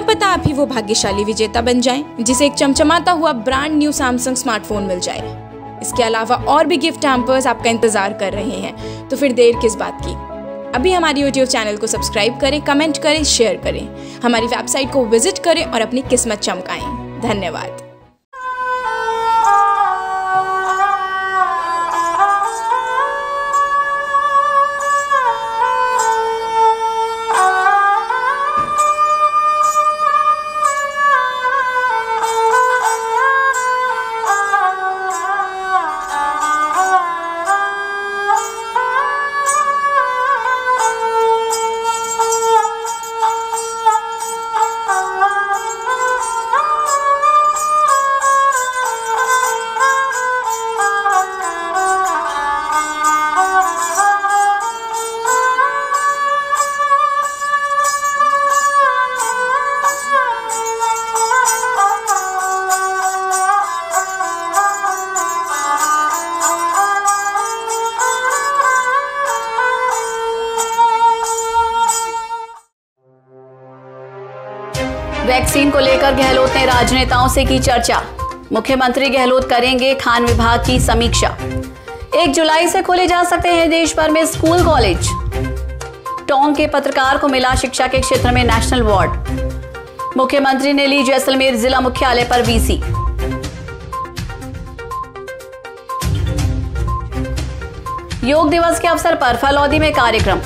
पता आप ही वो भाग्यशाली विजेता बन जाएं जिसे एक चमचमाता हुआ ब्रांड न्यू सैमसंग स्मार्टफोन मिल जाए। इसके अलावा और भी गिफ्ट हैम्पर्स आपका इंतजार कर रहे हैं, तो फिर देर किस बात की। अभी हमारी यूट्यूब चैनल को सब्सक्राइब करें, कमेंट करें, शेयर करें, हमारी वेबसाइट को विजिट करें और अपनी किस्मत चमकाएं। धन्यवाद। वैक्सीन को लेकर गहलोत ने राजनेताओं से की चर्चा। मुख्यमंत्री गहलोत करेंगे खान विभाग की समीक्षा। 1 जुलाई से खोले जा सकते हैं देश भर में स्कूल कॉलेज। टोंक के पत्रकार को मिला शिक्षा के क्षेत्र में नेशनल अवार्ड। मुख्यमंत्री ने ली जैसलमेर जिला मुख्यालय पर वीसी। योग दिवस के अवसर पर फलौदी में कार्यक्रम।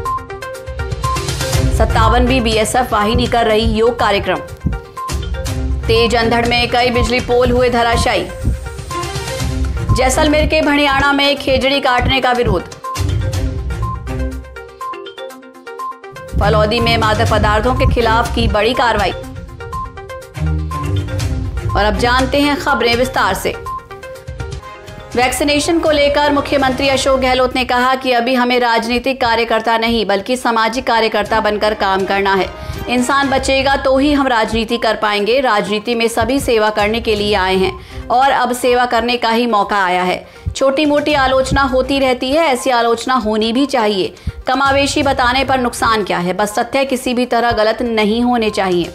57वीं बीएसएफ वाहिनी कर रही योग कार्यक्रम। तेज अंधड़ में कई बिजली पोल हुए धराशायी। जैसलमेर के भणियाणा में खेजड़ी काटने का विरोध। फलौदी में मादक पदार्थों के खिलाफ की बड़ी कार्रवाई। और अब जानते हैं खबरें विस्तार से। वैक्सीनेशन को लेकर मुख्यमंत्री अशोक गहलोत ने कहा कि अभी हमें राजनीतिक कार्यकर्ता नहीं बल्कि सामाजिक कार्यकर्ता बनकर काम करना है। इंसान बचेगा तो ही हम राजनीति कर पाएंगे। राजनीति में सभी सेवा करने के लिए आए हैं और अब सेवा करने का ही मौका आया है। छोटी मोटी आलोचना होती रहती है, ऐसी आलोचना होनी भी चाहिए। कमावेशी बताने पर नुकसान क्या है, बस तथ्य किसी भी तरह गलत नहीं होने चाहिए।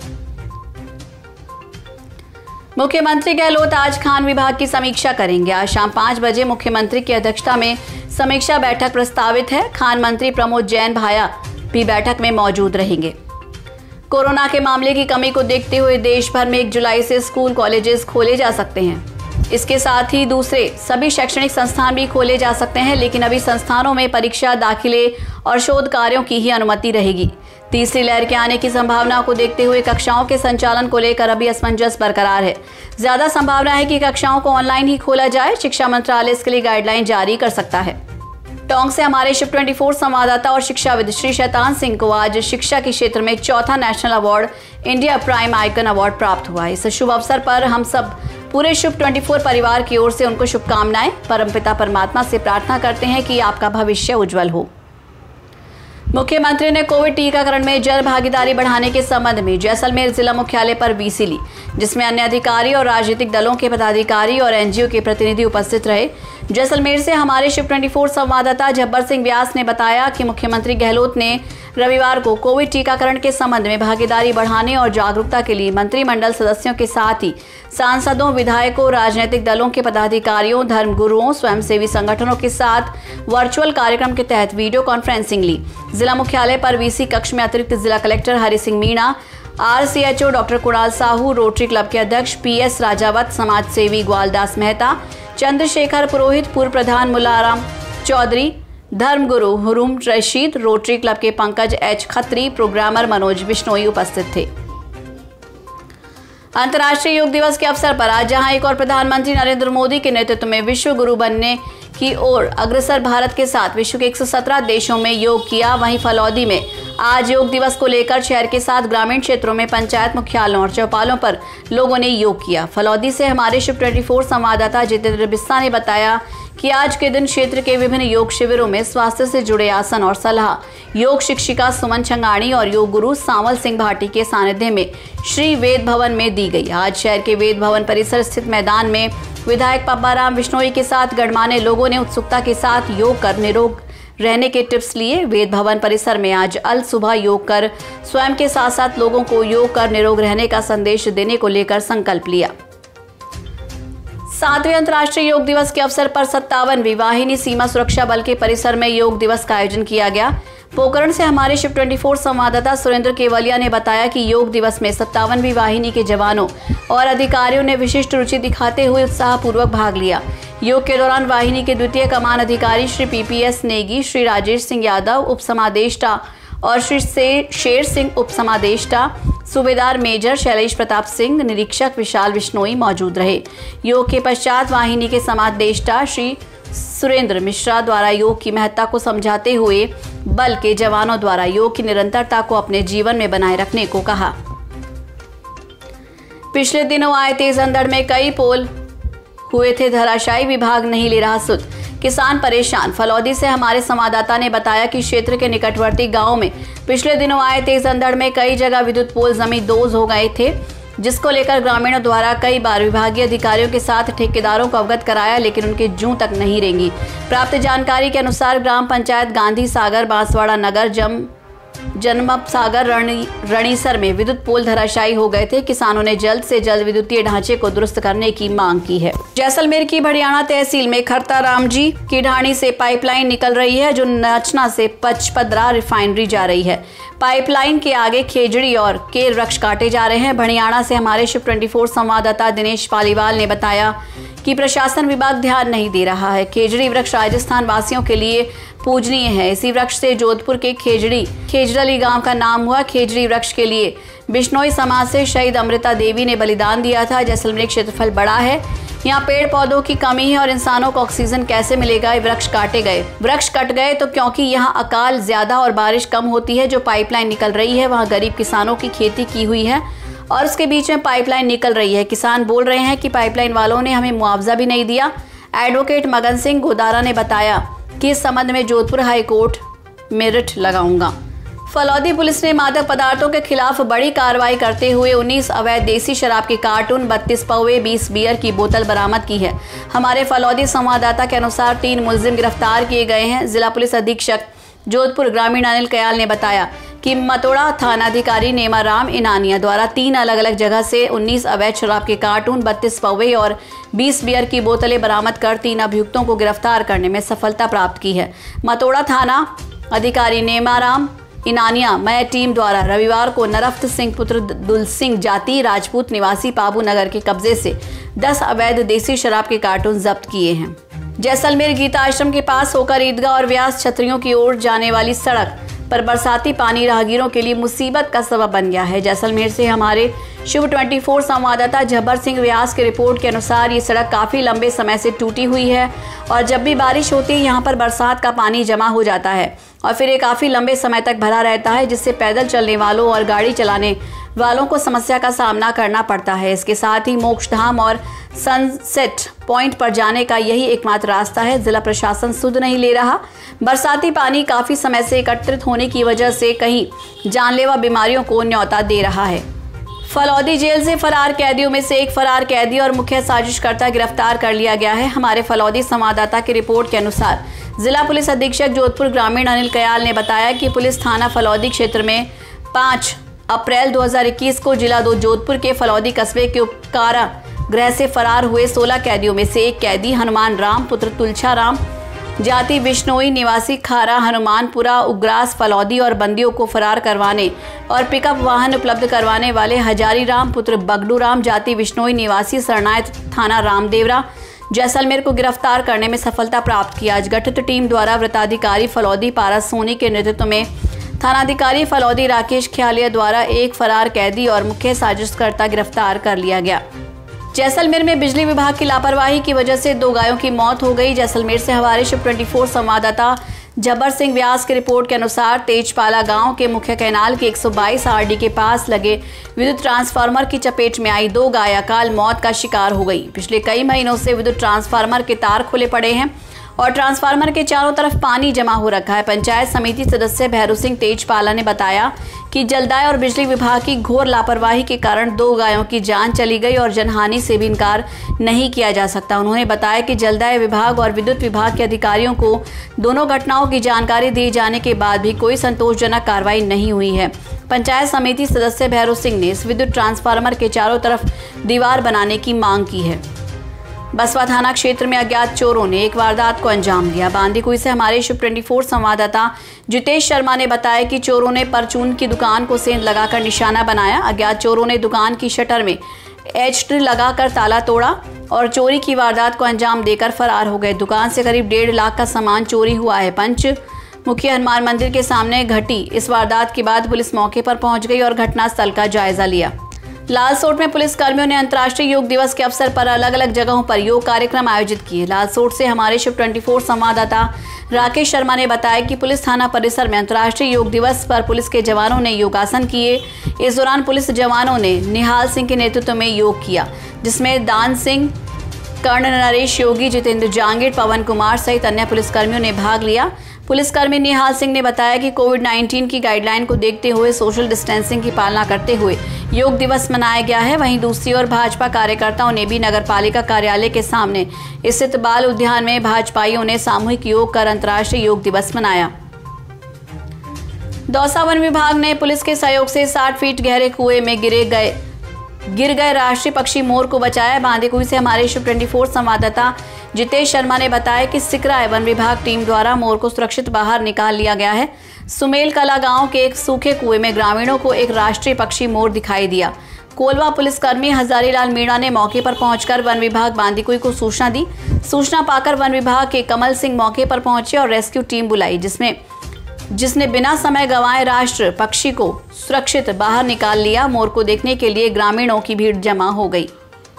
मुख्यमंत्री गहलोत आज खान विभाग की समीक्षा करेंगे। आज शाम 5 बजे मुख्यमंत्री की अध्यक्षता में समीक्षा बैठक प्रस्तावित है। खान मंत्री प्रमोद जैन भाया भी बैठक में मौजूद रहेंगे। कोरोना के मामले की कमी को देखते हुए देश भर में 1 जुलाई से स्कूल कॉलेजेस खोले जा सकते हैं। इसके साथ ही दूसरे सभी शैक्षणिक संस्थान भी खोले जा सकते हैं, लेकिन अभी संस्थानों में परीक्षा, दाखिले और शोध कार्यों की ही अनुमति रहेगी। तीसरी लहर के आने की संभावना को देखते हुए कक्षाओं के संचालन को लेकर अभी असमंजस बरकरार है। ज्यादा संभावना है कि कक्षाओं को ऑनलाइन ही खोला जाए। शिक्षा मंत्रालय इसके लिए गाइडलाइन जारी कर सकता है। टोंक से हमारे शिव 24 संवाददाता और शिक्षाविद श्री शैतान सिंह को आज शिक्षा के क्षेत्र में 4था national award India Prime Icon award प्राप्त हुआ। इस शुभ अवसर पर हम सब पूरे शिव 24 परिवार की ओर से उनको शुभकामनाएं। परमपिता परमात्मा से प्रार्थना करते हैं कि आपका भविष्य उज्जवल हो। मुख्यमंत्री ने कोविड टीकाकरण में जन भागीदारी बढ़ाने के संबंध में जैसलमेर जिला मुख्यालय पर वीसी ली, जिसमें अन्य अधिकारी और राजनीतिक दलों के पदाधिकारी और एनजीओ के प्रतिनिधि उपस्थित रहे। जैसलमेर से हमारे शिव 24 संवाददाता जब्बर सिंह व्यास ने बताया कि मुख्यमंत्री गहलोत ने रविवार को कोविड टीकाकरण के संबंध में भागीदारी बढ़ाने और जागरूकता के लिए मंत्रिमंडल सदस्यों के साथ ही सांसदों, विधायकों, राजनीतिक दलों के पदाधिकारियों, धर्मगुरुओं, स्वयंसेवी संगठनों के साथ वर्चुअल कार्यक्रम के तहत वीडियो कॉन्फ्रेंसिंग ली। जिला मुख्यालय पर वीसी कक्ष में अतिरिक्त जिला collector Hari Singh Meena, RCHO doctor Kunal Sahu, Rotary Club के अध्यक्ष PS राजावत, समाज सेवी ग्वालदास मेहता, चंद्रशेखर पुरोहित, पूर्व प्रधान मुलाराम चौधरी, धर्मगुरु हुरुम रशीद, रोटरी क्लब के पंकज H खत्री, प्रोग्रामर मनोज बिश्नोई उपस्थित थे। अंतर्राष्ट्रीय योग दिवस के अवसर पर आज जहां एक और प्रधानमंत्री नरेंद्र मोदी के नेतृत्व में विश्व गुरु बनने की ओर अग्रसर भारत के साथ विश्व के 117 देशों में योग किया, वहीं फलौदी में आज योग दिवस को लेकर शहर के साथ ग्रामीण क्षेत्रों में पंचायत मुख्यालयों और चौपालों पर लोगों ने योग किया। फलौदी से हमारे शिव 24 संवाददाता जितेंद्र बिस्सा ने बताया कि आज के दिन क्षेत्र के विभिन्न योग शिविरों में स्वास्थ्य से जुड़े आसन और सलाह योग शिक्षिका सुमन छंगाणी और योग गुरु सांवल सिंह भाटी के सानिध्य में श्री वेद भवन में दी गई। आज शहर के वेद भवन परिसर स्थित मैदान में विधायक पब्बाराम बिश्नोई के साथ गणमान्य लोगों ने उत्सुकता के साथ योग कर निरोग रहने के टिप्स लिए। वेद भवन परिसर में आज अल सुबह योग कर स्वयं के साथ साथ लोगों को योग कर निरोग रहने का संदेश देने को लेकर संकल्प लिया। 7वें अंतर्राष्ट्रीय योग दिवस के अवसर पर 57वीं वाहिनी सीमा सुरक्षा बल के परिसर में योग दिवस का आयोजन किया गया। पोखरण से हमारे शिव 24 संवाददाता सुरेंद्र केवलिया ने बताया कि योग दिवस में 57वीं वाहिनी के जवानों और अधिकारियों ने विशिष्ट रुचि दिखाते हुए उत्साहपूर्वक भाग लिया। योग के दौरान वाहिनी के द्वितीय कमान अधिकारी श्री PPS नेगी, श्री राजेश सिंह यादव उप समादेष्टा और श्री शेर सिंह उप समादेष्टा, सूबेदार मेजर शैलेश प्रताप सिंह, निरीक्षक विशाल बिश्नोई मौजूद रहे। योग के पश्चात वाहिनी के समादेष्टा श्री सुरेंद्र मिश्रा द्वारा योग की महत्ता को समझाते हुए बल के जवानों द्वारा योग की निरंतरता को अपने जीवन में बनाए रखने को कहा। पिछले दिनों आए तेज अंधड़ में कई पोल हुए थे धराशायी, विभाग नहीं ले रहा सुध, किसान परेशान। फलौदी से हमारे संवाददाता ने बताया कि क्षेत्र के निकटवर्ती गांव में पिछले दिनों आए तेज अंधड़ में कई जगह विद्युत पोल जमींदोज हो गए थे, जिसको लेकर ग्रामीणों द्वारा कई बार विभागीय अधिकारियों के साथ ठेकेदारों को अवगत कराया, लेकिन उनके जूं तक नहीं रेंगी। प्राप्त जानकारी के अनुसार ग्राम पंचायत गांधी सागर, बांसवाड़ा नगर, जनमप सागर, रणीसर में विद्युत पोल धराशायी हो गए थे। किसानों ने जल्द से जल्द विद्युतीय ढांचे को दुरुस्त करने की मांग की है। जैसलमेर की भड़ियाना तहसील में खरता राम जी की ढाणी से पाइपलाइन निकल रही है, जो नचना से पचपदरा रिफाइनरी जा रही है। पाइपलाइन के आगे खेजड़ी और केर वृक्ष काटे जा रहे हैं। भड़ियाना से हमारे शिव 24 संवाददाता दिनेश पालीवाल ने बताया कि प्रशासन विभाग ध्यान नहीं दे रहा है। खेजड़ी वृक्ष राजस्थान वासियों के लिए पूजनीय है। इसी वृक्ष से जोधपुर के खेजड़ली गांव का नाम हुआ। खेजड़ी वृक्ष के लिए बिश्नोई समाज से शहीद अमृता देवी ने बलिदान दिया था। जैसलमेर क्षेत्रफल बड़ा है, यहाँ पेड़ पौधों की कमी है और इंसानों को ऑक्सीजन कैसे मिलेगा। वृक्ष कट गए तो क्योंकि यहाँ अकाल ज्यादा और बारिश कम होती है। जो पाइपलाइन निकल रही है वहाँ गरीब किसानों की खेती की हुई है और उसके बीच में पाइपलाइन निकल रही है। किसान बोल रहे हैं कि पाइपलाइन वालों ने हमें मुआवजा भी नहीं दिया। एडवोकेट मगन सिंह गोदारा ने बताया कि इस संबंध में जोधपुर हाई कोर्ट में रिट लगाऊंगा। फलौदी पुलिस ने मादक पदार्थों के खिलाफ बड़ी कार्रवाई करते हुए 19 अवैध देसी शराब के कार्टून, 32 पौवे, 20 बियर की बोतल बरामद की है। हमारे फलौदी संवाददाता के अनुसार 3 मुलजिम गिरफ्तार किए गए हैं। जिला पुलिस अधीक्षक जोधपुर ग्रामीण अनिल कयाल ने बताया कि मतोड़ा थानाधिकारी नेमाराम इनानिया द्वारा 3 अलग अलग जगह से 19 अवैध शराब के कार्टून, 32 पौवे और 20 बियर की बोतलें बरामद कर 3 अभियुक्तों को गिरफ्तार करने में सफलता प्राप्त की है। मतोड़ा थाना अधिकारी नेमाराम इनानिया मय टीम द्वारा रविवार को नरफ्त सिंह पुत्र दुल सिंह जाति राजपूत निवासी पाबू नगर के कब्जे से 10 अवैध देसी शराब के कार्टून जब्त किए हैं। जैसलमेर गीता आश्रम के पास होकर ईदगाह और व्यास छतरियों की ओर जाने वाली सड़क पर बरसाती पानी राहगीरों के लिए मुसीबत का सबब बन गया है। जैसलमेर से हमारे शिव 24 संवाददाता जब्बर सिंह व्यास की रिपोर्ट के अनुसार ये सड़क काफ़ी लंबे समय से टूटी हुई है और जब भी बारिश होती है यहाँ पर बरसात का पानी जमा हो जाता है और फिर ये काफ़ी लंबे समय तक भरा रहता है, जिससे पैदल चलने वालों और गाड़ी चलाने वालों को समस्या का सामना करना पड़ता है। इसके साथ ही मोक्षधाम और सनसेट पॉइंट पर जाने का यही एकमात्र रास्ता है। जिला प्रशासन सुध नहीं ले रहा। बरसाती पानी काफ़ी समय से एकत्रित होने की वजह से कहीं जानलेवा बीमारियों को न्योता दे रहा है। फलौदी जेल से फरार कैदियों में से एक फरार कैदी और मुख्य साजिशकर्ता गिरफ्तार कर लिया गया है। हमारे फलौदी संवाददाता की रिपोर्ट के अनुसार जिला पुलिस अधीक्षक जोधपुर ग्रामीण अनिल कयाल ने बताया कि पुलिस थाना फलौदी क्षेत्र में 5 अप्रैल 2021 को जिला 2 जोधपुर के फलौदी कस्बे के उपकारागृह से फरार हुए 16 कैदियों में से एक कैदी हनुमान राम पुत्र तुलछा राम जाति बिश्नोई निवासी खारा हनुमानपुरा उग्रास फलौदी और बंदियों को फरार करवाने और पिकअप वाहन उपलब्ध करवाने वाले हजारी राम पुत्र बगडू राम जाति बिश्नोई निवासी सरनायत थाना रामदेवरा जैसलमेर को गिरफ्तार करने में सफलता प्राप्त की। आज गठित टीम द्वारा वृत्ताधिकारी फलौदी पारस सोनी के नेतृत्व में थानाधिकारी फलौदी राकेश ख्यालिया द्वारा एक फरार कैदी और मुख्य साजिशकर्ता गिरफ्तार कर लिया गया। जैसलमेर में बिजली विभाग की लापरवाही की वजह से 2 गायों की मौत हो गई। जैसलमेर से हमारे शिव 24 संवाददाता जब्बर सिंह व्यास की रिपोर्ट के अनुसार तेजपाला गांव के मुख्य कैनाल के 122 आरडी के पास लगे विद्युत ट्रांसफार्मर की चपेट में आई 2 गाय अकाल मौत का शिकार हो गई। पिछले कई महीनों से विद्युत ट्रांसफार्मर के तार खुले पड़े हैं और ट्रांसफार्मर के चारों तरफ पानी जमा हो रखा है। पंचायत समिति सदस्य भैरू सिंह तेजपाला ने बताया कि जलदाय और बिजली विभाग की घोर लापरवाही के कारण 2 गायों की जान चली गई और जनहानि से भी इनकार नहीं किया जा सकता। उन्होंने बताया कि जलदाय विभाग और विद्युत विभाग के अधिकारियों को दोनों घटनाओं की जानकारी दिए जाने के बाद भी कोई संतोषजनक कार्रवाई नहीं हुई है। पंचायत समिति सदस्य भैरू सिंह ने इस विद्युत ट्रांसफार्मर के चारों तरफ दीवार बनाने की मांग की है। बसवा थाना क्षेत्र में अज्ञात चोरों ने एक वारदात को अंजाम दिया। बांदीकुई से हमारे शिव 24 संवाददाता जितेश शर्मा ने बताया कि चोरों ने परचून की दुकान को सेंध लगाकर निशाना बनाया। अज्ञात चोरों ने दुकान की शटर में एच-ट्री लगाकर ताला तोड़ा और चोरी की वारदात को अंजाम देकर फरार हो गए। दुकान से करीब 1.5 लाख का सामान चोरी हुआ है। पंचमुखी हनुमान मंदिर के सामने घटी इस वारदात के बाद पुलिस मौके पर पहुंच गई और घटनास्थल का जायजा लिया। लालसोट में पुलिस कर्मियों ने अंतर्राष्ट्रीय योग दिवस के अवसर पर अलग अलग जगहों पर योग कार्यक्रम आयोजित किए। लालसोट से हमारे शिव 24 संवाददाता राकेश शर्मा ने बताया कि पुलिस थाना परिसर में अंतर्राष्ट्रीय योग दिवस पर पुलिस के जवानों ने योगासन किए। इस दौरान पुलिस जवानों ने निहाल सिंह के नेतृत्व में योग किया, जिसमें दान सिंह, कर्ण नरेश योगी, जितेंद्र जांगीर, पवन कुमार सहित अन्य पुलिसकर्मियों ने भाग लिया। पुलिसकर्मी निहाल सिंह ने बताया कि कोविड-19 की गाइडलाइन को देखते हुए सोशल डिस्टेंसिंग की पालना करते हुए योग दिवस मनाया गया है। वहीं दूसरी ओर भाजपा कार्यकर्ताओं ने भी नगरपालिका कार्यालय के सामने स्थित बाल उद्यान में भाजपाइयों ने सामूहिक योग कर अंतर्राष्ट्रीय योग दिवस मनाया। दौसा वन विभाग ने पुलिस के सहयोग से 60 फीट गहरे कुएं में गिर गए राष्ट्रीय पक्षी मोर को बचाया। बांदीकुई से हमारे शिव 24 संवाददाता जितेश शर्मा ने बताया कि सिकरा वन विभाग टीम द्वारा मोर को सुरक्षित बाहर निकाल लिया गया है। सुमेल कला गांव के एक सूखे कुएं में ग्रामीणों को एक राष्ट्रीय पक्षी मोर दिखाई दिया। कोलवा पुलिसकर्मी हजारीलाल मीणा ने मौके पर पहुंचकर वन विभाग बांदीकुई को सूचना दी। सूचना पाकर वन विभाग के कमल सिंह मौके पर पहुंचे और रेस्क्यू टीम बुलाई, जिसने बिना समय गंवाए राष्ट्र पक्षी को सुरक्षित बाहर निकाल लिया। मोर को देखने के लिए ग्रामीणों की भीड़ जमा हो गई।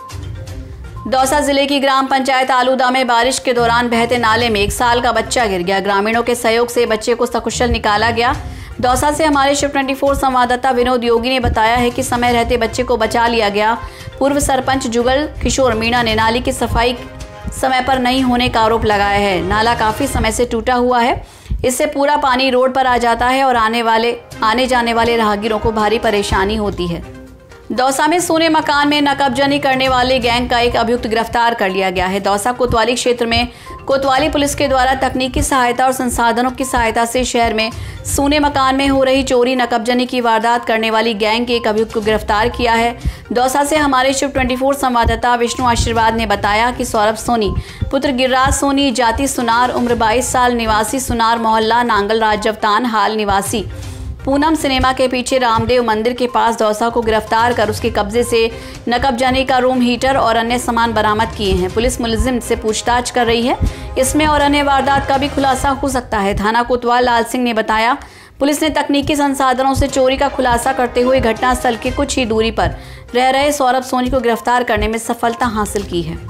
दौसा जिले की ग्राम पंचायत आलूदा में बारिश के दौरान बहते नाले में 1 साल का बच्चा गिर गया। ग्रामीणों के सहयोग से बच्चे को सकुशल निकाला गया। दौसा से हमारे शिव 24 संवाददाता विनोद योगी ने बताया है कि समय रहते बच्चे को बचा लिया गया। पूर्व सरपंच जुगल किशोर मीणा ने नाली की सफाई समय पर नहीं होने का आरोप लगाया है। नाला काफी समय से टूटा हुआ है, इससे पूरा पानी रोड पर आ जाता है और आने जाने वाले राहगीरों को भारी परेशानी होती है। दौसा में सोने मकान में नकबजनी करने वाले गैंग का एक अभियुक्त गिरफ्तार कर लिया गया है। दौसा कोतवाली क्षेत्र में कोतवाली पुलिस के द्वारा तकनीकी सहायता और संसाधनों की सहायता से शहर में सोने मकान में हो रही चोरी नकबजनी की वारदात करने वाली गैंग के एक अभियुक्त को गिरफ्तार किया है। दौसा से हमारे शिव 24 संवाददाता विष्णु आशीर्वाद ने बताया कि सौरभ सोनी पुत्र गिरिराज सोनी, जाति सुनार, उम्र 22 साल, निवासी सुनार मोहल्ला, नांगल राजवतान, हाल निवासी पूनम सिनेमा के पीछे रामदेव मंदिर के पास दौसा को गिरफ्तार कर उसके कब्जे से नकबजनी का रूम हीटर और अन्य सामान बरामद किए हैं। पुलिस मुलजिम से पूछताछ कर रही है। इसमें और अन्य वारदात का भी खुलासा हो सकता है। थाना कोतवाल लाल सिंह ने बताया, पुलिस ने तकनीकी संसाधनों से चोरी का खुलासा करते हुए घटनास्थल के कुछ ही दूरी पर रह रहे सौरभ सोनी को गिरफ्तार करने में सफलता हासिल की है।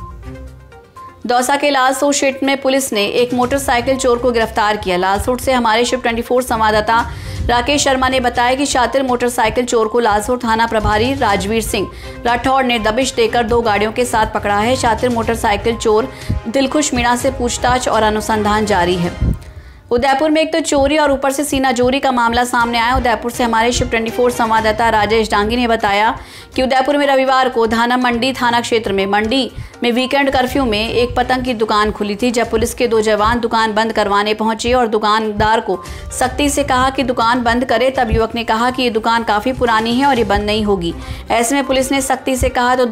दौसा के लालसोट क्षेत्र में पुलिस ने एक मोटरसाइकिल चोर को गिरफ्तार किया। लालसोट से हमारे शिव 24 संवाददाता राकेश शर्मा ने बताया कि शातिर मोटरसाइकिल चोर को लालसोट थाना प्रभारी राजवीर सिंह राठौड़ ने दबिश देकर 2 गाड़ियों के साथ पकड़ा है। शातिर मोटरसाइकिल चोर दिलखुश मीणा से पूछताछ और अनुसंधान जारी है। उदयपुर में एक तो चोरी और ऊपर से सीनाजोरी का मामला सामने आया। उदयपुर से हमारे शिव 24 संवाददाता राजेश डांगी ने बताया कि उदयपुर में रविवार को धाना मंडी थाना क्षेत्र में मंडी में वीकेंड कर्फ्यू में एक पतंग की दुकान खुली थी। जब पुलिस के 2 जवान दुकान बंद करवाने पहुंचे और दुकानदार को सख्ती से कहा कि दुकान बंद करे, तब युवक ने कहा कि ये दुकान काफ़ी पुरानी है और ये बंद नहीं होगी। ऐसे में पुलिस ने सख्ती से कहा तो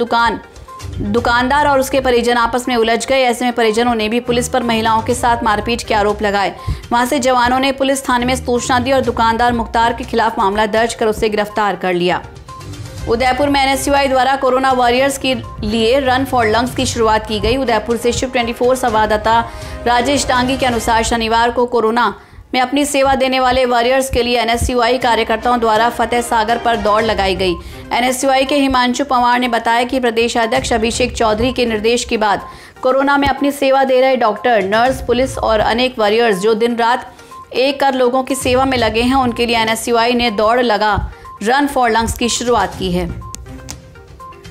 दुकानदार और उसके परिजन आपस में उलझ गए। ऐसे में परिजनों ने भी पुलिस पर महिलाओं के साथ मारपीट के आरोप लगाए। वहां से जवानों ने पुलिस थाने में सूचना दी और दुकानदार मुख्तार के खिलाफ मामला दर्ज कर उसे गिरफ्तार कर लिया। उदयपुर में NSUI द्वारा कोरोना वॉरियर्स के लिए रन फॉर लंग्स की शुरुआत की गई। उदयपुर से शिव 24 संवाददाता राजेश डांगी के अनुसार शनिवार को कोरोना में अपनी सेवा देने वाले वॉरियर्स के लिए NSUI कार्यकर्ताओं द्वारा फतेह सागर पर दौड़ लगाई गई। NSUI के हिमांशु पवार ने बताया कि प्रदेश अध्यक्ष अभिषेक चौधरी के निर्देश के बाद कोरोना में अपनी सेवा दे रहे डॉक्टर, नर्स, पुलिस और अनेक वॉरियर्स जो दिन रात एक कर लोगों की सेवा में लगे हैं, उनके लिए NSUI ने दौड़ लगा रन फॉर लंग्स की शुरुआत की है।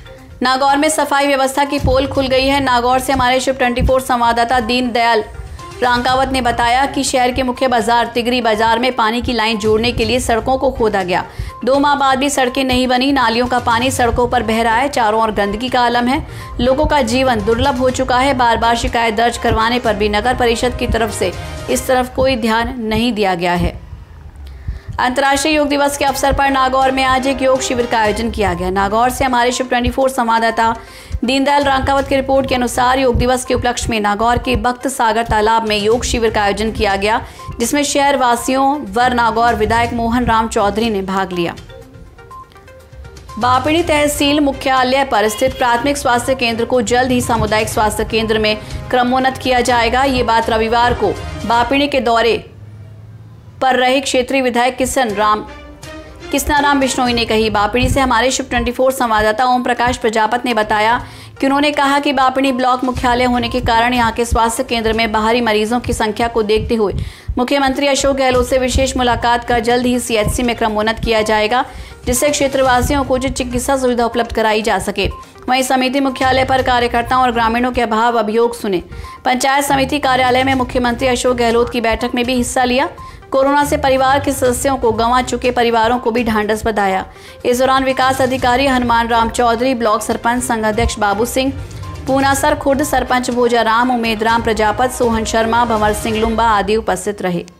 नागौर में सफाई व्यवस्था की पोल खुल गई है। नागौर से हमारे शिव 24 संवाददाता दीन दयाल रांकावत ने बताया कि शहर के मुख्य बाजार तिगरी बाजार में पानी की लाइन जोड़ने के लिए सड़कों को खोदा गया। 2 माह बाद भी सड़कें नहीं बनी। नालियों का पानी सड़कों पर बह रहा है। चारों ओर गंदगी का आलम है। लोगों का जीवन दुर्लभ हो चुका है। बार बार शिकायत दर्ज करवाने पर भी नगर परिषद की तरफ से इस तरफ कोई ध्यान नहीं दिया गया है। अंतर्राष्ट्रीय योग दिवस के अवसर पर नागौर में आज एक योग शिविर का आयोजन किया गया। नागौर से हमारे शिव 24 संवाददाता दीनदयाल रांकावत की रिपोर्ट के अनुसार योग दिवस के उपलक्ष्य में नागौर के भक्त सागर तालाब में योग शिविर का आयोजन किया गया, जिसमें शहर वासियों वर नागौर विधायक मोहन राम चौधरी ने भाग लिया। बापिणी तहसील मुख्यालय पर स्थित प्राथमिक स्वास्थ्य केंद्र को जल्द ही सामुदायिक स्वास्थ्य केंद्र में क्रमोन्नत किया जाएगा। ये बात रविवार को बापिणी के दौरे पर रहे क्षेत्रीय विधायक किसनाराम बिश्नोई ने कही। बापिणी से हमारे शिव 24 संवाददाता ओम प्रकाश प्रजापत ने बताया कि उन्होंने कहा कि बापिणी ब्लॉक मुख्यालय होने के कारण यहां के स्वास्थ्य केंद्र में बाहरी मरीजों की संख्या को देखते हुए मुख्यमंत्री अशोक गहलोत से विशेष मुलाकात कर जल्द ही सीएचसी में क्रमोन्नत किया जाएगा, जिससे क्षेत्रवासियों को उचित चिकित्सा सुविधा उपलब्ध कराई जा सके। वहीं समिति मुख्यालय पर कार्यकर्ताओं और ग्रामीणों के अभाव अभियोग सुने। पंचायत समिति कार्यालय में मुख्यमंत्री अशोक गहलोत की बैठक में भी हिस्सा लिया। कोरोना से परिवार के सदस्यों को गंवा चुके परिवारों को भी ढांढस बंधाया। इस दौरान विकास अधिकारी हनुमान राम चौधरी, ब्लॉक सरपंच संघ अध्यक्ष बाबू सिंह, पूनासर खुर्द सरपंच भोजाराम, उमेद राम प्रजापत, सोहन शर्मा, भंवर सिंह लुम्बा आदि उपस्थित रहे।